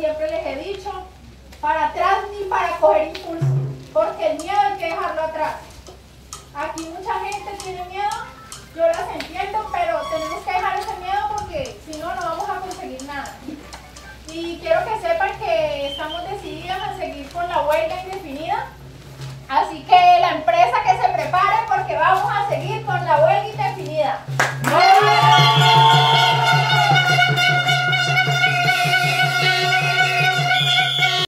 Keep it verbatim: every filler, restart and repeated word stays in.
siempre les he dicho, para atrás ni para coger impulso, porque el miedo hay que dejarlo atrás. Aquí mucha gente tiene miedo, yo las entiendo, pero tenemos que dejar ese miedo porque si no, no vamos a conseguir nada. Y quiero que sepan que estamos decididas a seguir con la huelga indefinida, así que la empresa que se prepare porque vamos a seguir con